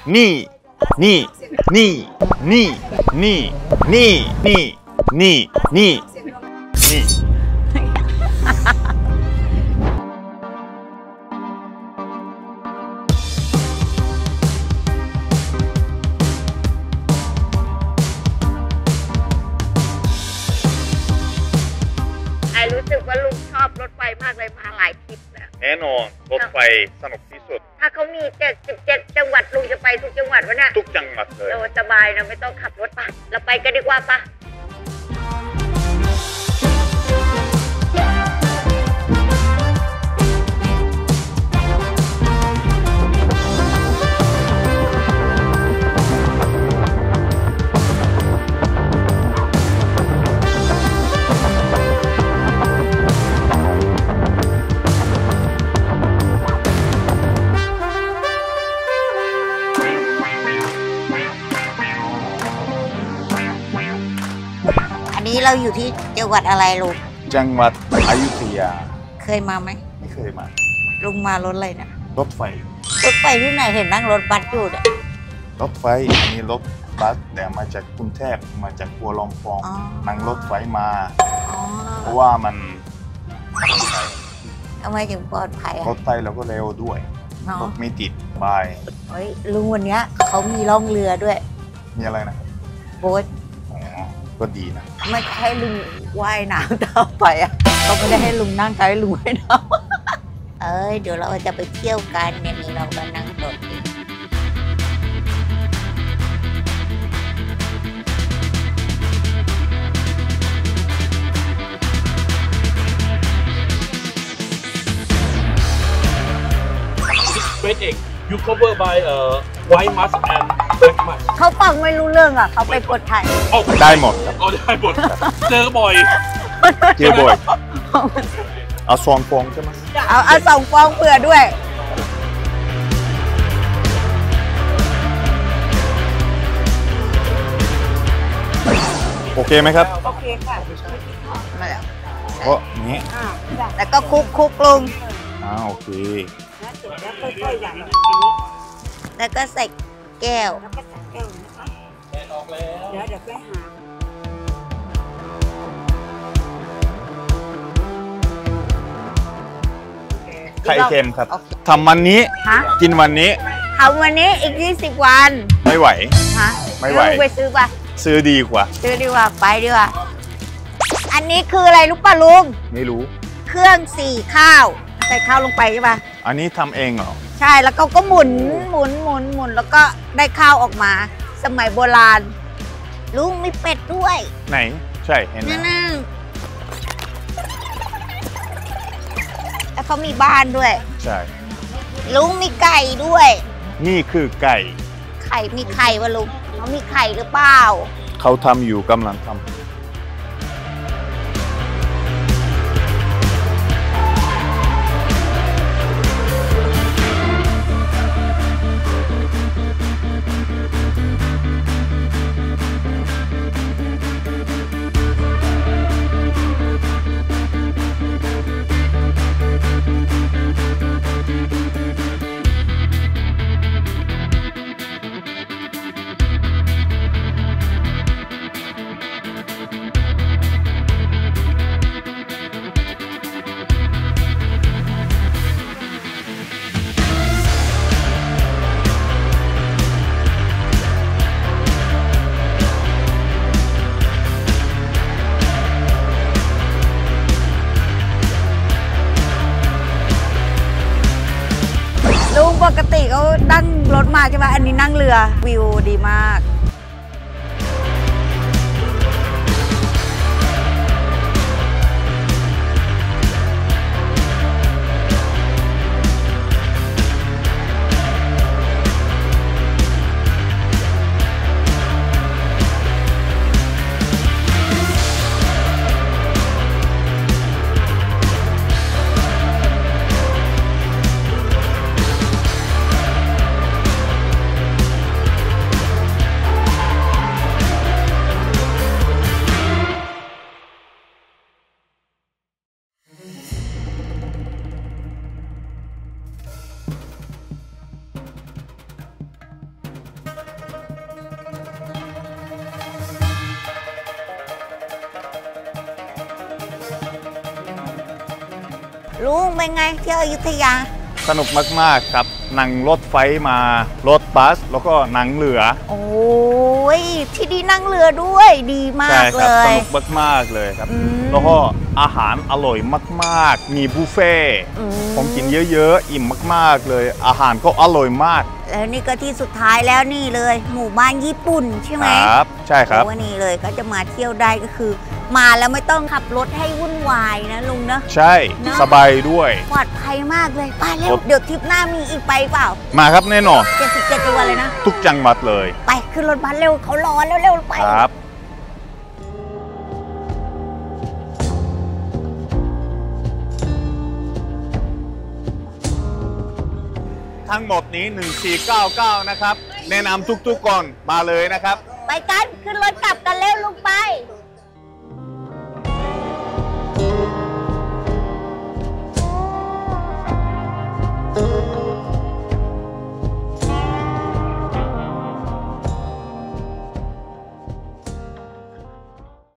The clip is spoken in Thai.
นี่นี่นี่นี่นี่นี่นี่นี่นี่นี่รู้สึกว่าลุงชอบรถไฟมากเลยมาหลายทริปแล้วแน่นอนรถไฟสนุกที่สุดถ้าเขามี77จังหวัดลุงจะไปทุกจังหวัดวะเนี่ยทุกจังหวัดเลยเราสบายนะไม่ต้องขับรถไปเราไปกันดีกว่าปะเราอยู่ที่จังหวัดอะไรลุงจังหวัดอยุธยาเคยมาไหมไม่เคยมาลุงมารถอะไรเนี่ยรถไฟที่ไหนเห็นนั่งรถบัสอยู่เนี่ยรถไฟอันนี้รถบัสแต่มาจากกรุงเทพมาจากกัวลำปองนั่งรถไฟมาเพราะว่ามันทำไมถึงปลอดภัยรถไฟเราก็เร็วด้วยรถไม่ติดบายเฮ้ยลุงวันนี้เขามีล่องเรือด้วยมีอะไรนะโบ๊ทก็ดีนะไม่ให้ลุงว่ายน้ำต่อไปอ่ะเขาไม่ได้ให้ลุงนั่งให้ลุงว่ายน้ำเดี๋ยวเราจะไปเที่ยวกันเนี่ยนี่เราก็นั่งรถเป็นเอก you cover by white mask and black mask เขาฟังไม่รู้เรื่องอ่ะเขาไปกดไทยได้หมดครับได้หมดเจอบ่อยเอาซองฟองใช่ไหมเอา2 ฟองเผื่อด้วยโอเคไหมครับโอเคค่ะมาแล้วเพราะนี้แล้วก็คุกลุงโอเคแล้วค่อยๆอย่างแล้วก็ใส่แก้วนะคะเดี๋ยวไปหาไข่เค็มครับทำวันนี้กินวันนี้ทำวันนี้อีก20 วันไม่ไหวไม่ไหวไปซื้อป่ะซื้อดีกว่าไปดีกว่าอันนี้คืออะไรรู้ป่ะลุงไม่รู้เครื่อง4ข้าวใส่ข้าวลงไปใช่ป่ะอันนี้ทำเองเหรอใช่แล้วก็หมุนแล้วก็ได้ข้าวออกมาสมัยโบราณลุงมีเป็ดด้วยไหนใช่เห็นนั่นแล้วเขามีบ้านด้วยใช่ลุงมีไก่ด้วยนี่คือไก่มีไข่วะลุงเขามีไข่หรือเปล่าเขาทำอยู่กำลังทำปกติเขานั่งรถมาใช่ไหมอันนี้นั่งเรือวิวดีมากลุงเป็นไงเที่ยวอยุธยาสนุกมากๆครับนั่งรถไฟมารถบัสแล้วก็นั่งเรือโอ้ยที่ดีนั่งเรือด้วยดีมาใช่กคเลรับสยนุกมากๆเลยครับอืมแล้วก็อาหารอร่อยมากๆมีบุฟเฟ่ต์อืมผมกินเยอะๆอิ่มมากๆเลย อาหารก็อร่อยมากแล้วนี่ก็ที่สุดท้ายแล้วนี่เลย หมู่บ้านญี่ปุ่นใช่ไหมครับใช่ครับโอ้นี่เลยก็จะมาเที่ยวได้ก็คือ มาแล้วไม่ต้องขับรถให้วุ่นวายนะลุงนะใช่เนอะสบายด้วยปลอดภัยมากเลยไปแล้วครับเดี๋ยวทริปหน้ามีอีกไปเปล่ามาครับแน่นอน 77ตัวเลยนะทุกจังหวัดเลยไปขึ้นรถบัสเร็วเขารอเร็วๆไปครับ ทั้งหมดนี้ 1499 นะครับ แนะนำทุกๆคนมาเลยนะครับไปกันขึ้นรถกลับกันเร็วลุงไป